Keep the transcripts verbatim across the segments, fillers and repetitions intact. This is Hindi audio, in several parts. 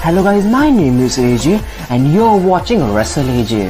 Hello guys, my name is A J and you're watching Wrestle A J.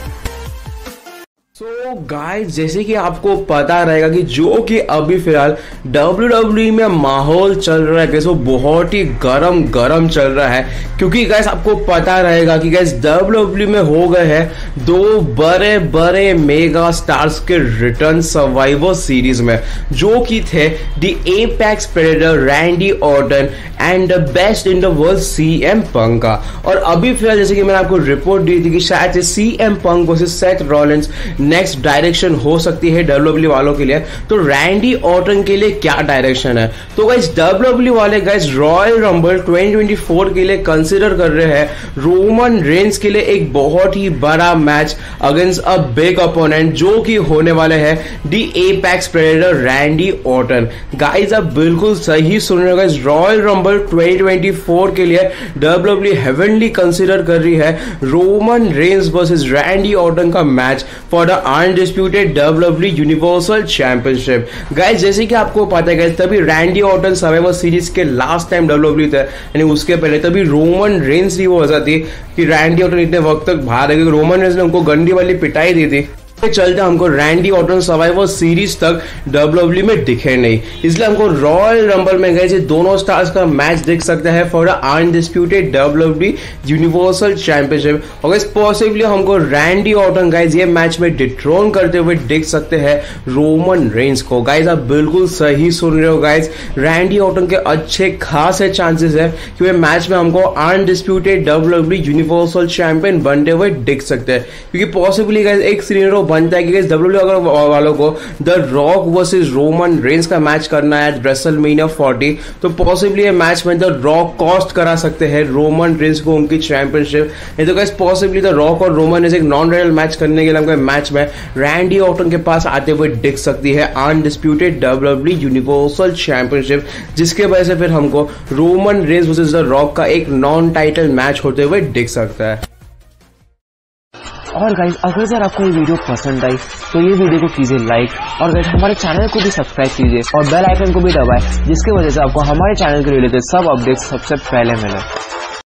तो गाइस जैसे कि आपको पता रहेगा कि जो कि अभी फिलहाल डब्ल्यू डब्ल्यू ई में माहौल चल रहा है गाइस वो बहुत ही गरम गरम चल रहा है, क्योंकि गाइस आपको पता रहेगा कि गाइस डब्ल्यू डब्ल्यू में हो गए हैं दो बड़े बड़े मेगा स्टार्स के रिटर्न सर्वाइवर सीरीज में, जो कि थे the apex predator Randy Orton and the best in the world C M Punk का। और अभी फिलहाल जैसे कि मैंने आपको रिपोर्ट दी थी कि शायद से C M Punk versus Seth Rollins next direction हो सकती है डब्ल्यू डब्ल्यू वालों के लिए, तो रैंडी ऑर्टन के लिए क्या डायरेक्शन है? तो गाइस डब्ल्यू डब्ल्यू वाले guys Royal Rumble twenty twenty four के लिए कंसीडर कर रहे हैं रोमन रेंस के लिए एक बहुत ही बड़ा match against a big opponent, जो कि होने वाले हैं the apex predator Randy Orton. Guys आप बिल्कुल सही सुन रहे हो guys, Royal Rumble twenty twenty four के लिए डब्ल्यू डब्ल्यू हेवनली कंसीडर कर रही है Roman Reigns versus Randy Orton का match for the undisputed W W universal championship. Guys जैसे कि आपको पता है गाइस तभी रैंडी ऑर्टन सर्वाइवर सीरीज के लास्ट टाइम डब्ल्यू डब्ल्यू थे, यानी उसके पहले तभी रोमन रेंस की वो वजह थी कि रैंडी ऑर्टन इतने वक्त तक बाहर है, क्योंकि रोमन रेंस ने उनको गंदी वाली पिटाई दी थी। चलते हमको रैंडी ऑर्टन सर्वाइवर सीरीज तक डब्ल्यू डब्ल्यू में दिखे नहीं, इसलिए हमको रॉयल रंबल में गए दोनों स्टार्स का मैच देख सकते हैं for the undisputed W W universal championship. और गाइस पॉसिबली हमको रैंडी ऑर्टन गाइस ये मैच में डिट्रोन करते हुए देख सकते हैं रोमन रेंस को। गाइस आप बिल्कुल सही सुन रहे हो गाइस, रैंडी ऑर्टन के अच्छे खासे चांसेस है कि वे मैच में हमको undisputed W W universal champion बनते हुए दिख सकते हैं, क्योंकि पॉसिबली गाइस एक सिनेरियो बनता है कि डब्ल्यू डब्ल्यू अगर वालों को the Rock versus Roman Reigns का मैच करना है रेसलमेनिया फोर्टी, तो पॉसिबली ये मैच में द रॉक कॉस्ट करा सकते हैं रोमन रेंस को उनकी चैंपियनशिप। नहीं तो गाइस पॉसिबली द रॉक और रोमन रेंस एक नॉन टाइटल मैच करने के लिए हमको मैच में रैंडी ऑर्टन के पास आते हुए दिख सकती है undisputed W W universal championship, जिसके वजह से फिर हमको Roman Reigns versus the Rock का एक नॉन टाइटल मैच होते हुए दिख सकता है। और गाइस अगर सर आपको ये वीडियो पसंद आई तो ये वीडियो को कीजिए लाइक, और गाइस हमारे चैनल को भी सब्सक्राइब कीजिए और बेल आइकन को भी दबाएं, जिसकी वजह से आपको हमारे चैनल के रिलेटेड सब अपडेट्स सबसे पहले मिले।